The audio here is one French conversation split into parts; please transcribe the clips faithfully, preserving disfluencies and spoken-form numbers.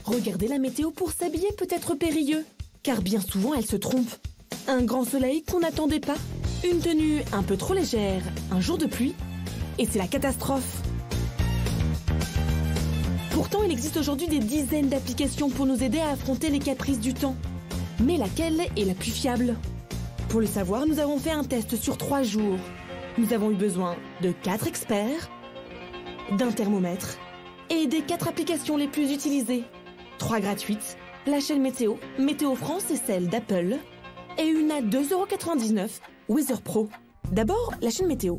Regarder la météo pour s'habiller peut être périlleux, car bien souvent elle se trompe. Un grand soleil qu'on n'attendait pas, une tenue un peu trop légère, un jour de pluie, et c'est la catastrophe. Pourtant, il existe aujourd'hui des dizaines d'applications pour nous aider à affronter les caprices du temps. Mais laquelle est la plus fiable? Pour le savoir, nous avons fait un test sur trois jours. Nous avons eu besoin de quatre experts, d'un thermomètre et des quatre applications les plus utilisées. Trois gratuites, la chaîne météo, Météo France et celle d'Apple, et une à deux euros quatre-vingt-dix-neuf, Weather Pro. D'abord, la chaîne météo.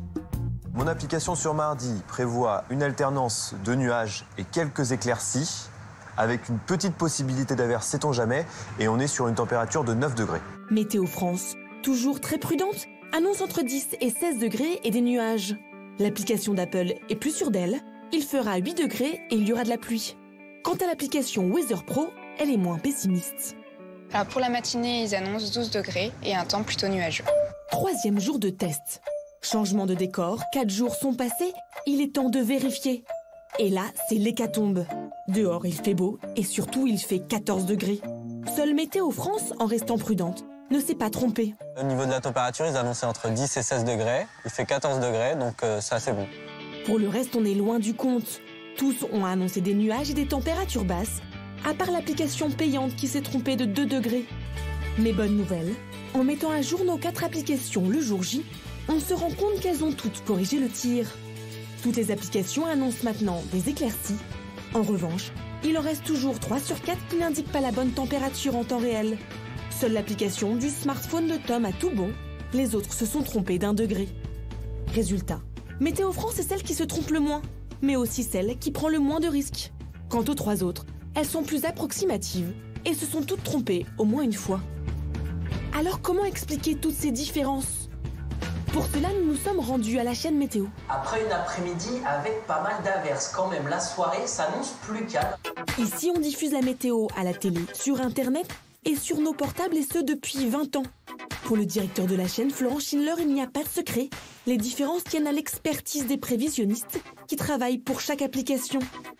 Mon application sur mardi prévoit une alternance de nuages et quelques éclaircies, avec une petite possibilité d'averse, sait-on jamais, et on est sur une température de neuf degrés. Météo France, toujours très prudente, annonce entre dix et seize degrés et des nuages. L'application d'Apple est plus sûre d'elle, il fera huit degrés et il y aura de la pluie. Quant à l'application Weather Pro, elle est moins pessimiste. Alors pour la matinée, ils annoncent douze degrés et un temps plutôt nuageux. Troisième jour de test. Changement de décor, quatre jours sont passés, il est temps de vérifier. Et là, c'est l'hécatombe. Dehors, il fait beau et surtout, il fait quatorze degrés. Seule Météo France, en restant prudente, ne s'est pas trompée. Au niveau de la température, ils annonçaient entre dix et seize degrés. Il fait quatorze degrés, donc euh, c'est assez bon. Pour le reste, on est loin du compte. Tous ont annoncé des nuages et des températures basses, à part l'application payante qui s'est trompée de deux degrés. Mais bonne nouvelle, en mettant à jour nos quatre applications le jour J, on se rend compte qu'elles ont toutes corrigé le tir. Toutes les applications annoncent maintenant des éclaircies. En revanche, il en reste toujours trois sur quatre qui n'indiquent pas la bonne température en temps réel. Seule l'application du smartphone de Tom a tout bon, les autres se sont trompés d'un degré. Résultat, Météo France est celle qui se trompe le moins, mais aussi celle qui prend le moins de risques. Quant aux trois autres, elles sont plus approximatives et se sont toutes trompées au moins une fois. Alors comment expliquer toutes ces différences ? Pour cela, nous nous sommes rendus à la chaîne météo. Après une après-midi avec pas mal d'averses, quand même, la soirée s'annonce plus calme. Ici, on diffuse la météo à la télé, sur Internet et sur nos portables, et ce depuis vingt ans. Pour le directeur de la chaîne, Florent Schindler, il n'y a pas de secret. Les différences tiennent à l'expertise des prévisionnistes qui travaillent pour chaque application.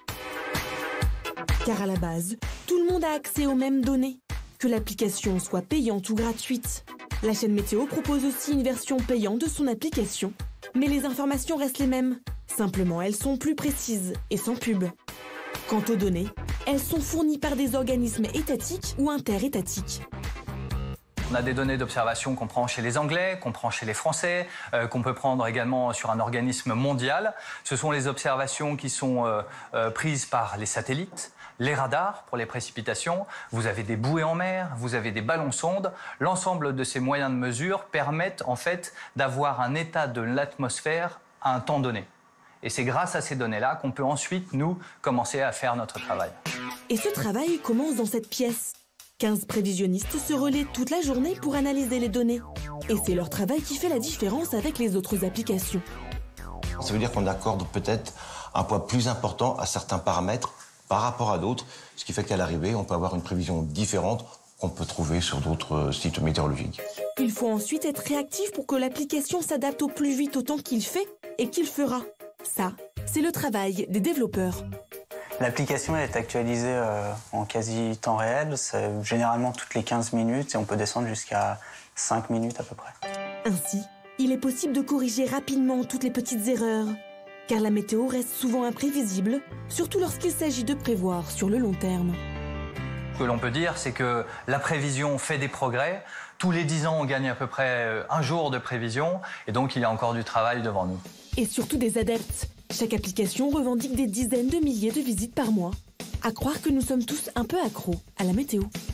Car à la base, tout le monde a accès aux mêmes données, que l'application soit payante ou gratuite. La chaîne météo propose aussi une version payante de son application, mais les informations restent les mêmes. Simplement, elles sont plus précises et sans pub. Quant aux données, elles sont fournies par des organismes étatiques ou interétatiques. On a des données d'observation qu'on prend chez les Anglais, qu'on prend chez les Français, euh, qu'on peut prendre également sur un organisme mondial. Ce sont les observations qui sont euh, euh, prises par les satellites, les radars pour les précipitations, vous avez des bouées en mer, vous avez des ballons sondes. L'ensemble de ces moyens de mesure permettent en fait d'avoir un état de l'atmosphère à un temps donné. Et c'est grâce à ces données-là qu'on peut ensuite, nous, commencer à faire notre travail. Et ce travail commence dans cette pièce. quinze prévisionnistes se relaient toute la journée pour analyser les données. Et c'est leur travail qui fait la différence avec les autres applications. Ça veut dire qu'on accorde peut-être un poids plus important à certains paramètres par rapport à d'autres, ce qui fait qu'à l'arrivée, on peut avoir une prévision différente qu'on peut trouver sur d'autres sites météorologiques. Il faut ensuite être réactif pour que l'application s'adapte au plus vite au temps qu'il fait et qu'il fera. Ça, c'est le travail des développeurs. L'application est actualisée euh, en quasi temps réel, c'est généralement toutes les quinze minutes et on peut descendre jusqu'à cinq minutes à peu près. Ainsi, il est possible de corriger rapidement toutes les petites erreurs. Car la météo reste souvent imprévisible, surtout lorsqu'il s'agit de prévoir sur le long terme. Ce que l'on peut dire, c'est que la prévision fait des progrès. Tous les dix ans, on gagne à peu près un jour de prévision. Et donc, il y a encore du travail devant nous. Et surtout des adeptes. Chaque application revendique des dizaines de milliers de visites par mois. À croire que nous sommes tous un peu accros à la météo.